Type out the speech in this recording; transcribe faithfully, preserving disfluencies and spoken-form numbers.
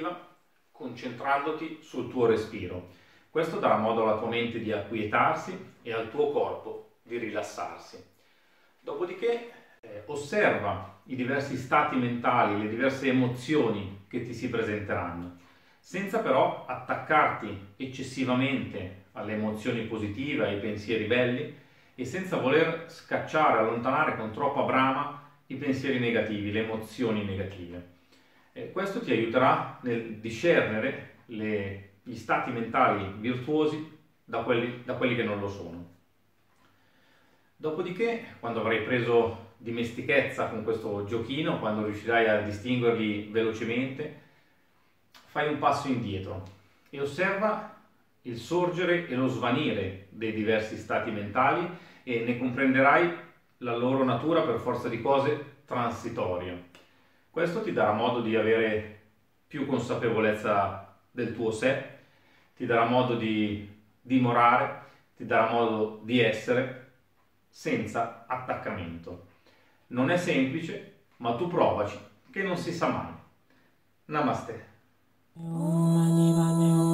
meditativa concentrandoti sul tuo respiro. Questo darà modo alla tua mente di acquietarsi e al tuo corpo di rilassarsi. Dopodiché eh, osserva i diversi stati mentali, le diverse emozioni che ti si presenteranno, senza però attaccarti eccessivamente alle emozioni positive, ai pensieri belli e senza voler scacciare, allontanare con troppa brama i pensieri negativi, le emozioni negative. E questo ti aiuterà nel discernere le, gli stati mentali virtuosi da quelli, da quelli che non lo sono. Dopodiché, quando avrai preso dimestichezza con questo giochino, quando riuscirai a distinguerli velocemente, fai un passo indietro e osserva il sorgere e lo svanire dei diversi stati mentali e ne comprenderai la loro natura per forza di cose transitoria. Questo ti darà modo di avere più consapevolezza del tuo sé, ti darà modo di dimorare, ti darà modo di essere senza attaccamento. Non è semplice, ma tu provaci, che non si sa mai. Namaste.